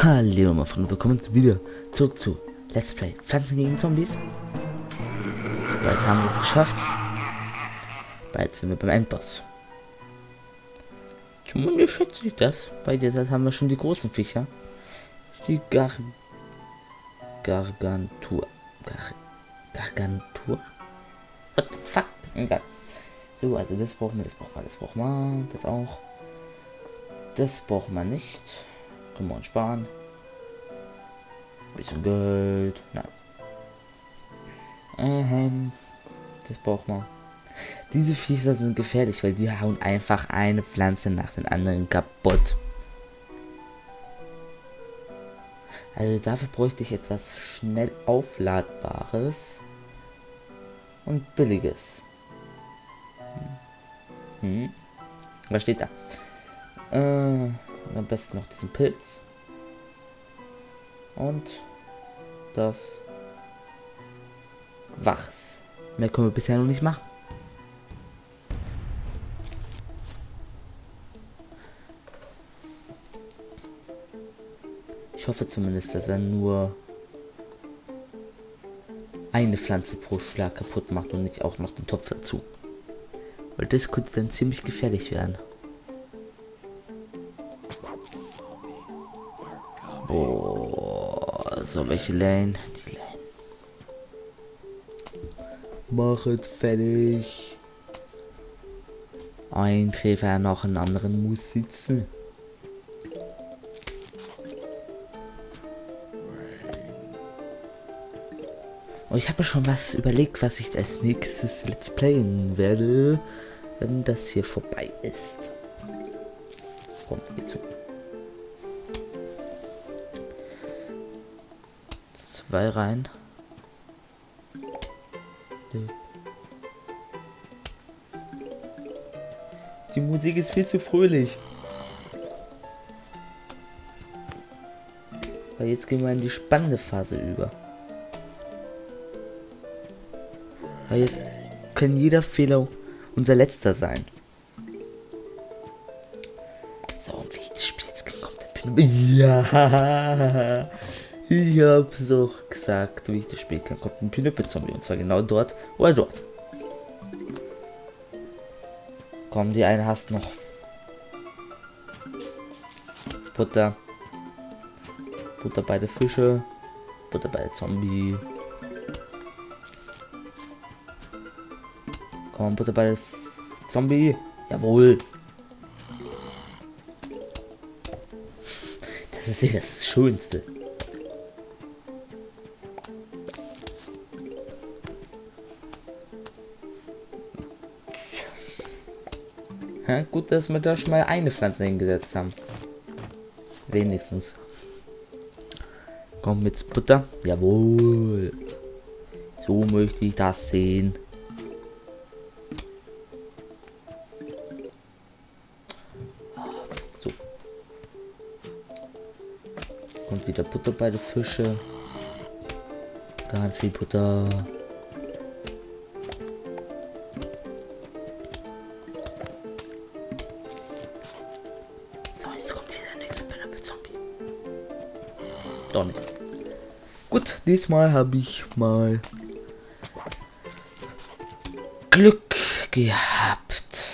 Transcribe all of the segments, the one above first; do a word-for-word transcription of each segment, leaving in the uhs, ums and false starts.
Hallo meine Freunde, willkommen wieder zurück zu Let's Play Pflanzen gegen Zombies. Bald haben wir es geschafft. Bald sind wir beim Endboss. Zumindest schätze ich das. Bei dieser haben wir schon die großen Viecher. Die Gar Gargantur. Gar Gargantur? What the fuck? Egal. So, also das brauchen wir, das brauchen wir, das brauchen wir, das auch. Das brauchen wir nicht. Können wir uns sparen. Bisschen Geld. Nein. Ähm, das braucht man. Diese Viecher sind gefährlich, weil die hauen einfach eine Pflanze nach den anderen kaputt. Also dafür bräuchte ich etwas schnell aufladbares und billiges. Hm. Was steht da? Äh, am besten noch diesen Pilz. Und das Wachs. Mehr können wir bisher noch nicht machen. Ich hoffe zumindest, dass er nur eine Pflanze pro Schlag kaputt macht und nicht auch noch den Topf dazu. Weil das könnte dann ziemlich gefährlich werden. Boah, so welche Lane? Die Lane. Machet fertig. Ein Treffer noch, einen anderen muss sitzen. Und ich habe mir schon was überlegt, was ich als nächstes Let's Playen werde, wenn das hier vorbei ist. Komm, geh zu. Zwei rein. Die Musik ist viel zu fröhlich. Weil jetzt gehen wir in die spannende Phase über. Weil jetzt kann jeder Fehler unser letzter sein. So, und wie ich das Spiel jetzt kommt, dann bin ich... Ja, ich hab's doch gesagt, wie ich das Spiel kann, kommt ein Pinöppel-Zombie. Und zwar genau dort oder dort. Komm, die eine hast noch. Butter. Butter bei der Fische. Butter bei der Zombie. Komm, Butter bei der Zombie. Jawohl. Das ist ja das Schönste. Ja, gut, dass wir da schon mal eine Pflanze hingesetzt haben. Wenigstens. Komm mit Butter. Jawohl. So möchte ich das sehen. So. Kommt wieder Butter bei den Fische. Ganz viel Butter. Doch nicht. Gut, diesmal habe ich mal Glück gehabt.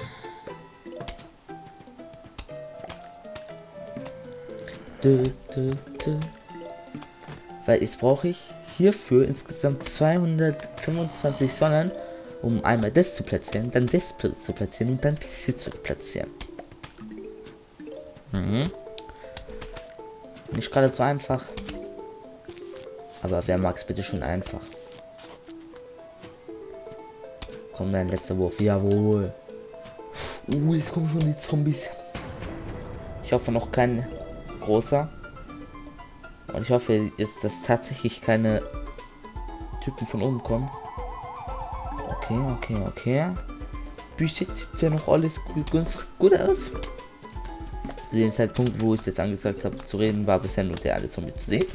Dö, dö, dö. Weil jetzt brauche ich hierfür insgesamt zweihundertfünfundzwanzig Sonnen, um einmal das zu platzieren, dann das zu platzieren und dann das hier zu platzieren. Mhm. Nicht gerade so einfach. Aber wer mag es bitte schon einfach? Komm, dein letzter Wurf. Jawohl. Uh, jetzt kommen schon die Zombies. Ich hoffe noch kein großer. Und ich hoffe jetzt, dass tatsächlich keine Typen von oben kommen. Okay, okay, okay. Bis jetzt sieht ja noch alles gut, ganz gut aus. Zu dem Zeitpunkt, wo ich das angesagt habe zu reden, war bisher nur der alle Zombie zu sehen.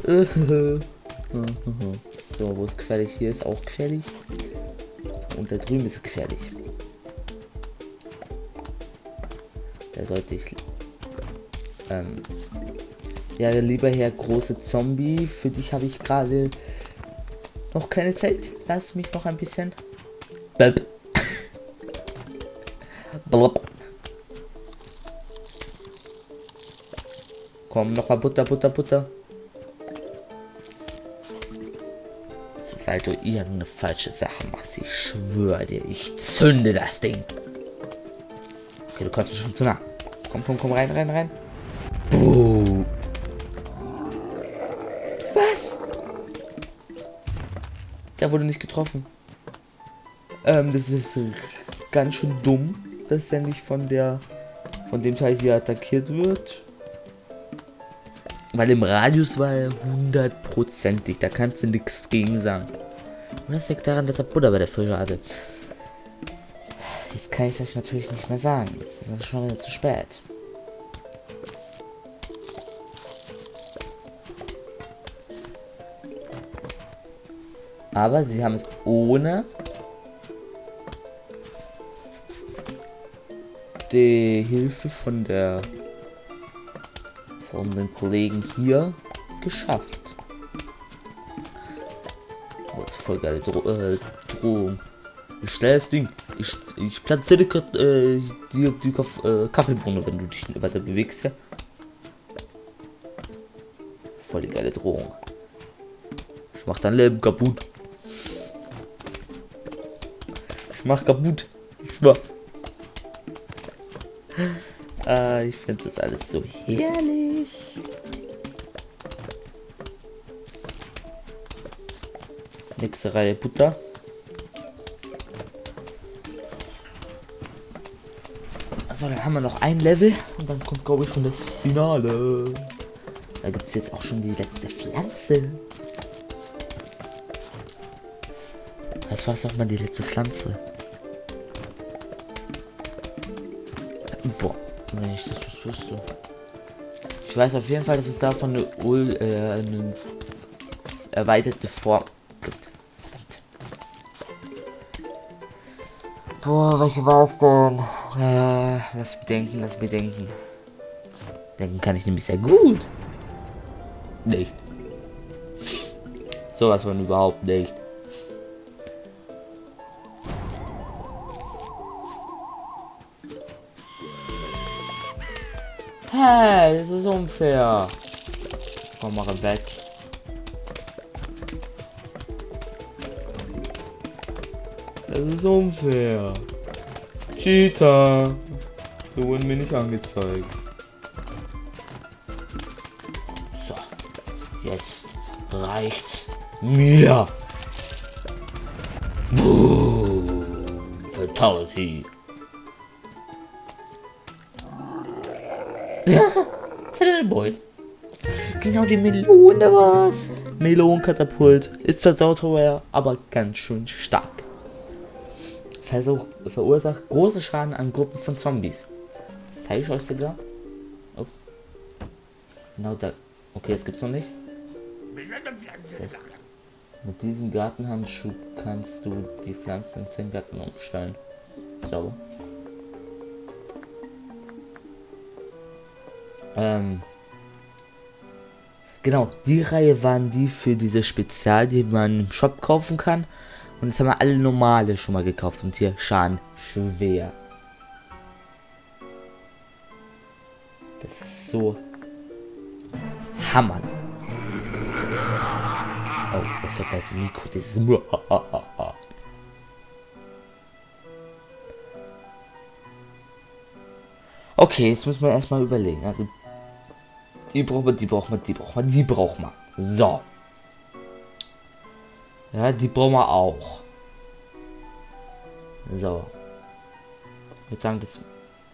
So, wo ist gefährlich? Hier ist auch gefährlich. Und da drüben ist gefährlich. Da sollte ich ähm, Ja, lieber Herr große Zombie, für dich habe ich gerade noch keine Zeit. Lass mich noch ein bisschen. Blub. Blub. Komm, noch mal Butter, Butter, Butter. Sobald du irgendeine falsche Sache machst, ich schwöre dir, ich zünde das Ding. Okay, du kommst mir schon zu nah. Komm, komm, komm, rein, rein, rein. Buh. Was? Der wurde nicht getroffen. Ähm, das ist ganz schön dumm, dass er nicht von der, von dem Teil hier attackiert wird. Weil im Radius war er hundertprozentig. Da kannst du nichts gegen sagen. Und das liegt daran, dass er Butter bei der Fische hatte. Jetzt kann ich es euch natürlich nicht mehr sagen. Jetzt ist es schon wieder zu spät. Aber sie haben es ohne die Hilfe von der von den Kollegen hier geschafft. Oh, das ist voll geile Dro äh, Drohung. Ich stell das Ding. Ich, ich platziere die, äh, die, die Kaff äh, Kaffeebohne, wenn du dich weiter bewegst. Ja? Voll die geile Drohung. Ich mach dein Leben kaputt. Ich mach kaputt. Ich schwör. Äh, ich finde das alles so herrlich. Nächste Reihe Butter. Also dann haben wir noch ein Level und dann kommt, glaube ich, schon das Finale. Da gibt es jetzt auch schon die letzte Pflanze. Das war doch mal die letzte Pflanze. Boah, wenn ich das was wüsste. Ich weiß auf jeden Fall, dass es davon eine, Ul äh, eine erweiterte Form gibt. Boah, welche war es denn? Äh, lass mich denken, lass mich denken. Denken kann ich nämlich sehr gut. Nicht. Sowas von überhaupt nicht. Hey, das ist unfair. Komm, mach ihn weg. Das ist unfair. Cheater. So wurden mir nicht angezeigt. So. Jetzt reicht's mir. Boom. Fatality. Ja, Boy. Genau die Melone war's. Melonenkatapult. Ist zwar sauteuer, aber ganz schön stark. Versuch, verursacht große Schaden an Gruppen von Zombies. Das zeige ich euch sogar. Ups. Genau da. Okay, das gibt's noch nicht. Das heißt, mit diesem Gartenhandschuh kannst du die Pflanzen in zehn Garten umstellen. So. Ähm, genau, die Reihe waren die für diese Spezial, die man im Shop kaufen kann. Und jetzt haben wir alle normale schon mal gekauft. Und hier Schaden schwer. Das ist so Hammer. Oh, das wird bei diesem Mikro. Das ist nur. Okay, jetzt müssen wir erstmal überlegen. Also die braucht man, die braucht man, die braucht man, die braucht man. So. Ja, die brauchen wir auch. So. Ich würde sagen, das...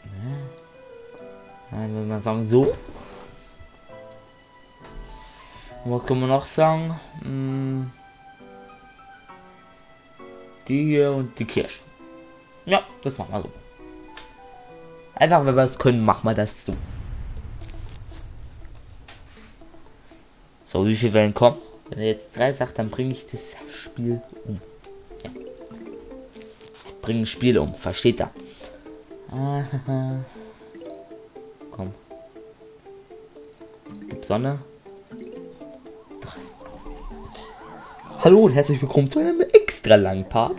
Nein, wenn man sagen, so. Und was können wir noch sagen? Hm. Die hier und die Kirsche. Ja, das machen wir so. Einfach, wenn wir es können, machen wir das so. So, wie viele Wellen kommen? Wenn er jetzt drei sagt, dann bringe ich das Spiel um. Ja. Bringe das Spiel um, versteht er? Aha. Komm. Gib's Sonne. Hallo und herzlich willkommen zu einem extra langen Part.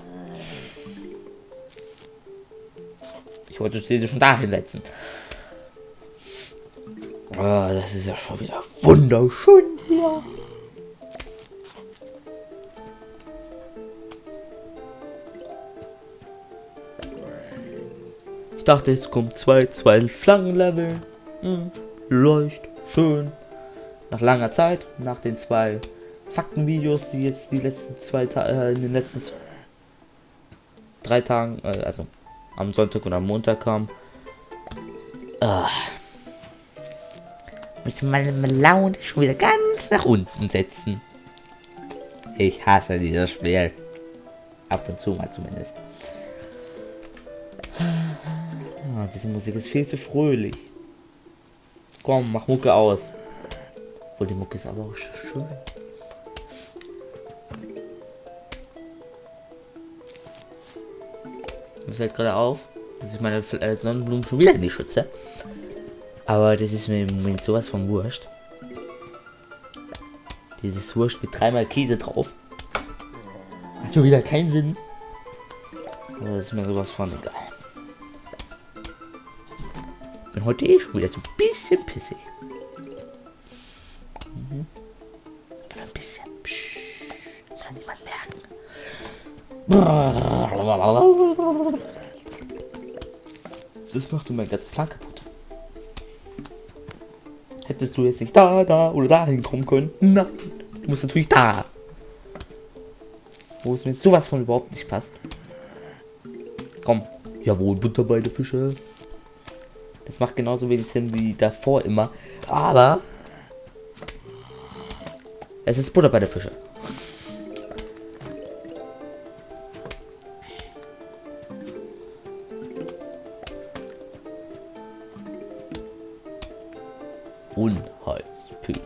Ich wollte sie schon da hinsetzen. Oh, das ist ja schon wieder wunderschön hier. Ich dachte, es kommt zwei, zwei Flankenlevel. Hm, leucht, schön. Nach langer Zeit, nach den zwei Faktenvideos, die jetzt die letzten zwei Tage, äh, in den letzten drei Tagen, äh, also am Sonntag und am Montag kamen. Ah. Muss meine Laune schon wieder ganz nach unten setzen. Ich hasse dieses Spiel. Ab und zu mal zumindest. Ah, diese Musik ist viel zu fröhlich. Komm, mach Mucke aus. Obwohl die Mucke ist aber auch schön. Mir fällt gerade auf, dass ich meine äh, Sonnenblumen schon wieder nicht schütze. Aber das ist mir im Moment sowas von wurscht. Dieses Wurst mit dreimal Käse drauf. Hat schon wieder keinen Sinn. Aber das ist mir sowas von egal. Bin heute eh schon wieder so ein bisschen pissig. Mhm. Ein bisschen. Psch, soll niemand merken. Das macht du mein ganzes Plan kaputt. Hättest du jetzt nicht da, da oder da hinkommen können? Nein, du musst natürlich da. Wo es mir sowas von überhaupt nicht passt. Komm. Jawohl, Butter bei der Fische. Das macht genauso wenig Sinn wie davor immer. Aber es ist Butter bei der Fische. Unheilspilz.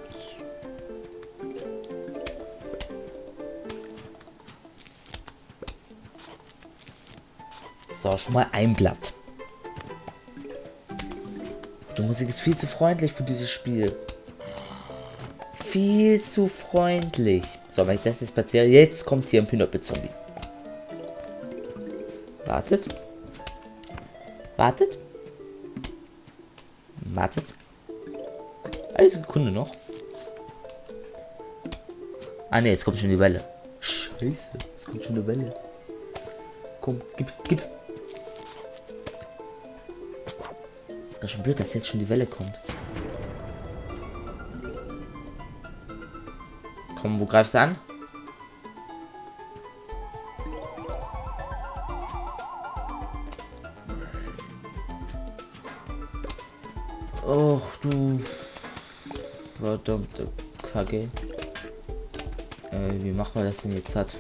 So, schon mal ein Blatt. Die Musik ist viel zu freundlich für dieses Spiel. Viel zu freundlich. So, wenn ich das jetzt platziere, jetzt kommt hier ein Pinöppel-Zombie. Wartet. Wartet. Wartet. Eine Sekunde noch. Ah ne, jetzt kommt schon die Welle. Scheiße, jetzt kommt schon eine Welle. Komm, gib, gib. Ist ganz schön blöd, dass jetzt schon die Welle kommt. Komm, wo greifst du an? Oh, du verdammte Kacke. Äh, wie machen wir das denn jetzt satt?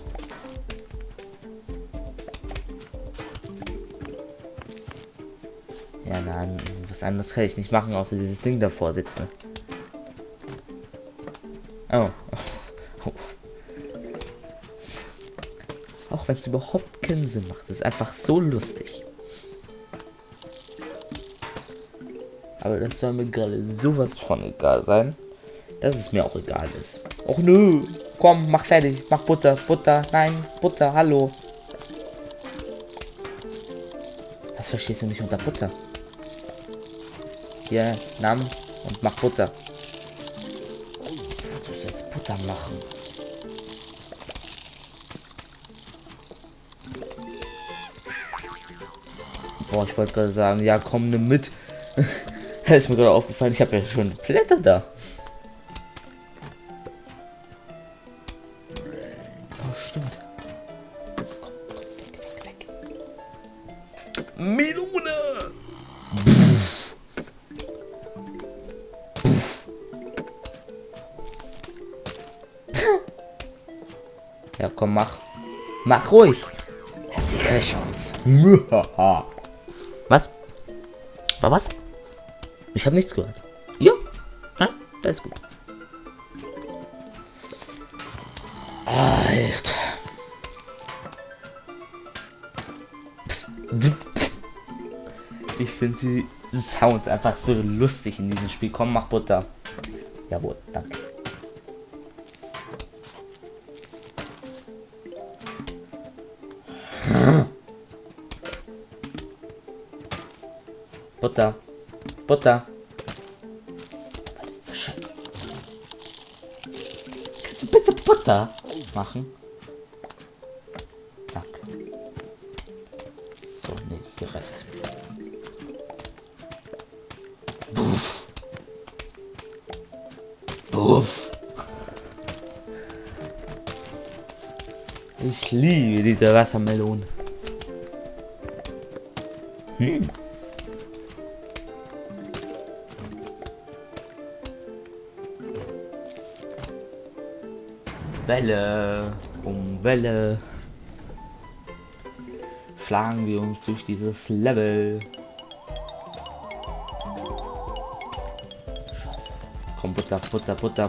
Ja, nein, was anderes kann ich nicht machen, außer dieses Ding davor sitzen. Oh. Auch wenn es überhaupt keinen Sinn macht, ist einfach so lustig. Aber das soll mir gerade sowas von egal sein, dass es mir auch egal ist. Och nö, komm, mach fertig, mach Butter, Butter, nein, Butter, hallo. Was verstehst du nicht unter Butter? Hier, nimm und mach Butter. Du sollst Butter machen. Boah, ich wollte gerade sagen, ja komm, nimm mit. Da ist mir gerade aufgefallen, ich habe ja schon Blätter da. Oh, stimmt. Komm, komm, weg, weg, weg. Melone! Ja, komm, mach. Mach ruhig. Das ist die Chance. Was? War was? Ich habe nichts gehört. Ja, ja, das ist gut. Alter. Ich finde die Sounds einfach so lustig in diesem Spiel. Komm, mach Butter. Jawohl, danke. Butter. Butter. Kannst du bitte Butter machen? Danke. So, nee, hier reicht's. Buff. Buff. Ich liebe diese Wassermelone. Hm. Welle um Welle schlagen wir uns durch dieses Level. Scheiße. Komm, Butter, Butter, Butter.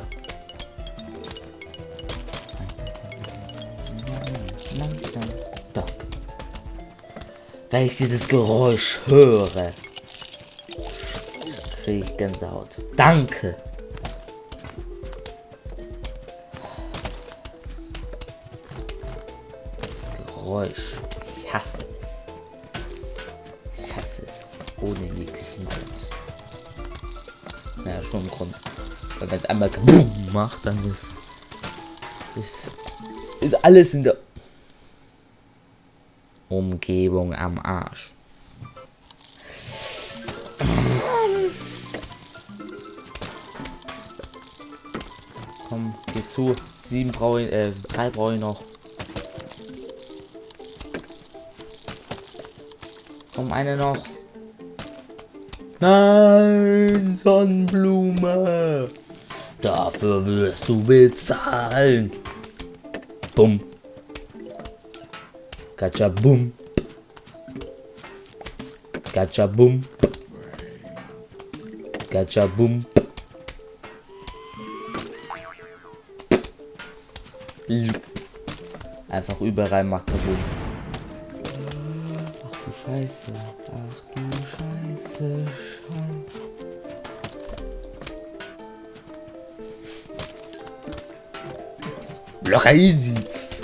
Doch. Wenn ich dieses Geräusch höre, kriege ich Gänsehaut. Danke. Geräusch. Ich hasse es. Ich hasse es. Ohne jeglichen Grund. Naja, schon ein Grund. Weil wenn es einmal Boom macht, dann ist, ist, ist alles in der Umgebung am Arsch. Komm, geh zu. Sieben brauche ich, äh, drei brauche ich noch. Komm, eine noch. Nein, Sonnenblume. Dafür wirst du bezahlen. Bumm. Gacha bum. Gacha bum. Gacha bum. Einfach überall macht er Boom. Ach du Scheiße. Ach du Scheiße. Scheiße. Locker easy.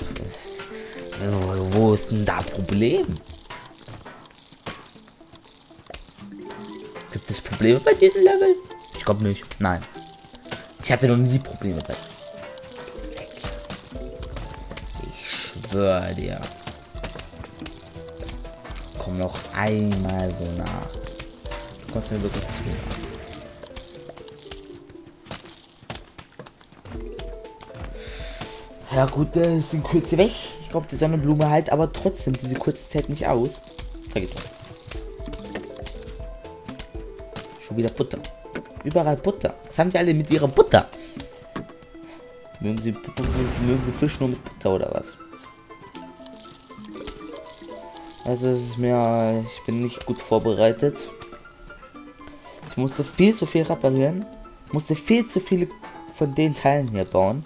Wo ist denn da Problem? Gibt es Probleme bei diesem Level? Ich glaube nicht. Nein. Ich hatte noch nie Probleme bei. Ich schwöre dir. Komm noch einmal so nach. Du kommst mir wirklich zu. Ja gut, das ist in Kürze weg. Ich glaube, die Sonnenblume halt aber trotzdem diese kurze Zeit nicht aus. Da geht's. Schon wieder Butter. Überall Butter. Was haben die alle mit ihrer Butter? Mögen sie, mögen sie Fisch nur mit Butter oder was? Also es ist mir, ich bin nicht gut vorbereitet. Ich musste viel zu viel reparieren. Musste viel zu viele von den Teilen hier bauen.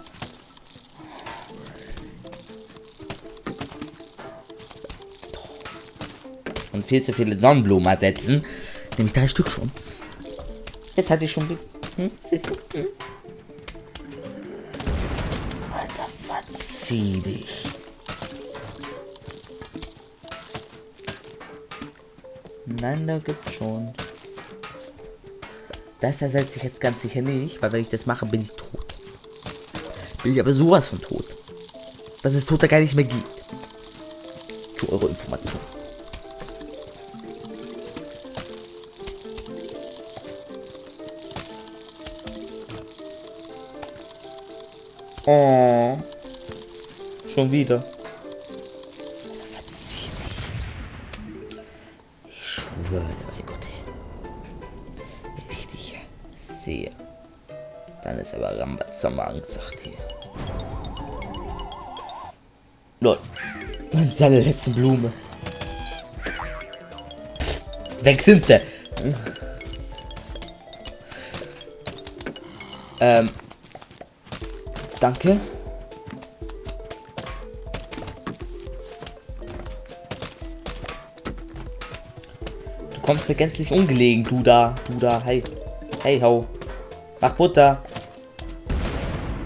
Und viel zu viele Sonnenblumen ersetzen. Nämlich drei Stück schon. Jetzt hatte ich schon. Hm? Siehst du? Hm? Alter, verzieh dich. Nein, da gibt's schon. Das ersetze ich jetzt ganz sicher nicht, weil wenn ich das mache, bin ich tot. Bin ich aber sowas von tot. Dass es Toter gar nicht mehr gibt. Für eure Information. Oh. Schon wieder. Verzieh dich. Ich schwöre bei Gott. Wenn ich dich sehe, dann ist aber Rambazamba angesagt hier. Lol. Das ist seine letzte Blume. Weg sind sie. Ähm. Danke. Du kommst mir gänzlich ungelegen, du da, du da, hey. Hey, ho. Mach Butter.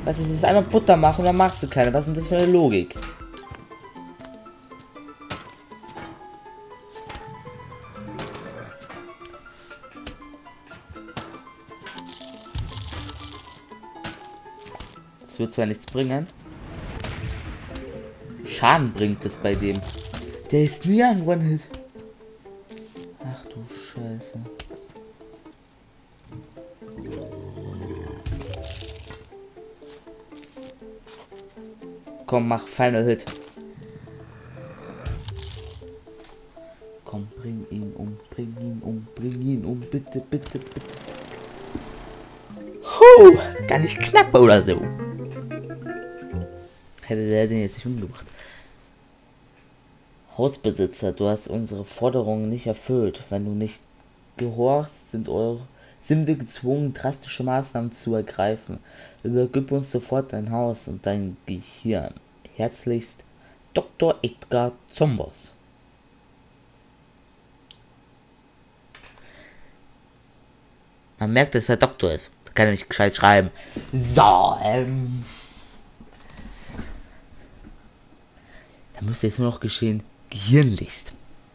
Weißt du, du musst einmal Butter machen und dann machst du keine. Was ist denn das für eine Logik? Das wird zwar nichts bringen. Schaden bringt es bei dem. Der ist nie ein One-Hit. Ach du Scheiße. Komm, mach Final Hit. Komm, bring ihn um, bring ihn um, bring ihn um, bitte, bitte, bitte. Huh, gar nicht knapp oder so. Hätte der den jetzt nicht umgebracht. Hausbesitzer, du hast unsere Forderungen nicht erfüllt. Wenn du nicht gehorchst, sind, eure, sind wir gezwungen, drastische Maßnahmen zu ergreifen. Übergib uns sofort dein Haus und dein Gehirn. Herzlichst, Doktor Edgar Zombos. Man merkt, dass er Doktor ist. Da kann er nicht gescheit schreiben. So, ähm... da müsste jetzt nur noch geschehen. Gehirnlicht.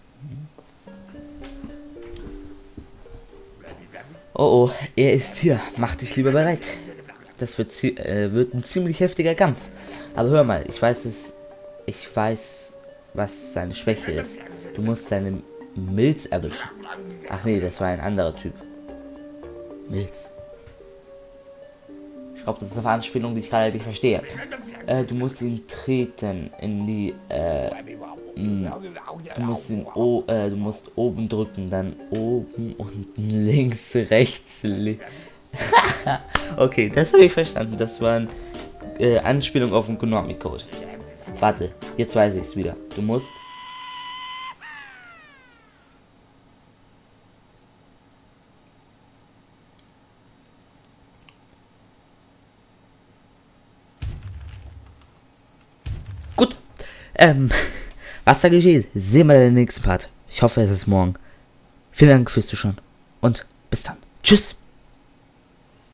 Oh oh, er ist hier. Mach dich lieber bereit. Das wird, äh, wird ein ziemlich heftiger Kampf. Aber hör mal, ich weiß es. Ich weiß, was seine Schwäche ist. Du musst seine Milz erwischen. Ach nee, das war ein anderer Typ. Milz. Ich glaube, das ist eine Anspielung, die ich gerade nicht verstehe. Äh, du musst ihn treten in die, äh, mh, du musst ihn, o äh, du musst oben drücken, dann oben, unten, links, rechts, li okay, das habe ich verstanden. Das war eine äh, Anspielung auf den Konami-Code. Warte, jetzt weiß ich es wieder. Du musst gut. Ähm, was da geschieht, sehen wir in den nächsten Part. Ich hoffe, es ist morgen. Vielen Dank fürs Zuschauen und bis dann. Tschüss.